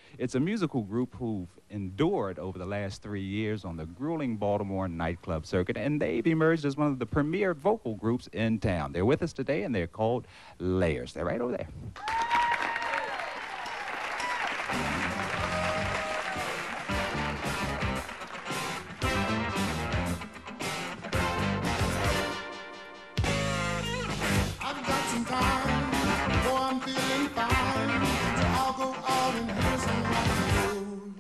It's a musical group who've endured over the last 3 years on the grueling Baltimore nightclub circuit, and they've emerged as one of the premier vocal groups in town. They're with us today, and they're called Layers. They're right over there. I've got some time, boy, I'm feeling fine. So I'll go out and hear some rock and roll.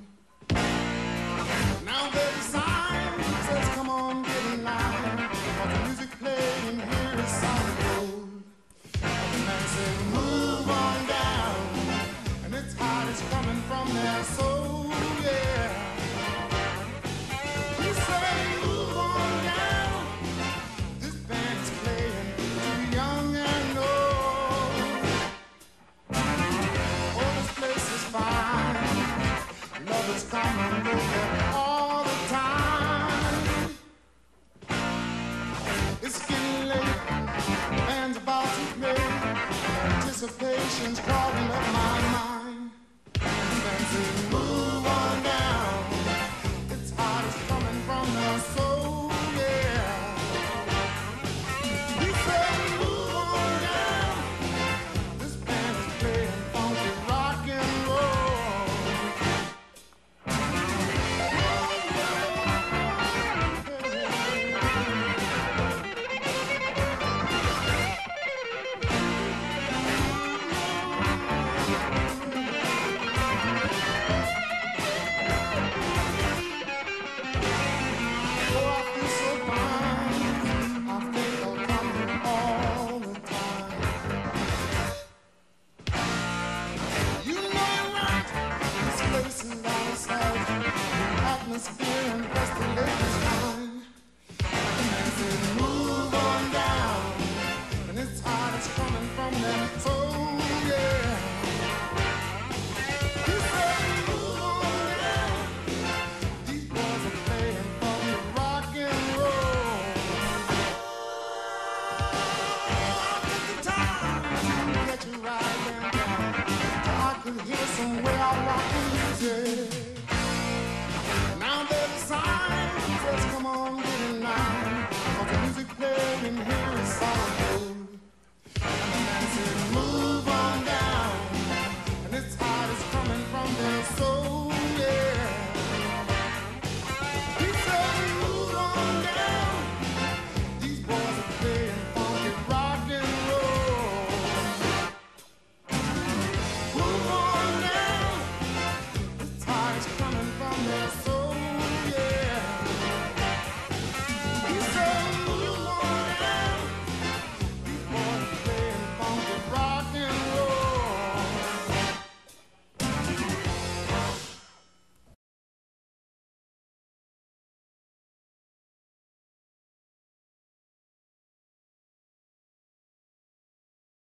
Now there's a sign that says, come on, get in line. While the music playing here is solid gold. And the man says, move on down. And it's hot, it's coming from their soul, yeah. He said, move on down. This band is playing too young and old. Oh, this place is fine. Love is coming over all the time. It's getting late. The band's about to play. Anticipation's clogging up my mind. And the band says, move on down. It's hot, it's coming from their soul, yeah. He said, move on down. This band is playing funky rock and roll. Oh, I feel so fine. I think I'll come here all the time. You know you're right. This place is out of sight. The atmosphere and plus the ladies fine. The man said, move on down. And it's hot, it's coming from their soul, yeah. He said, move on down. These boys are playing funky rock and roll. Take the time to get you right down. I could hear some way I rock the music.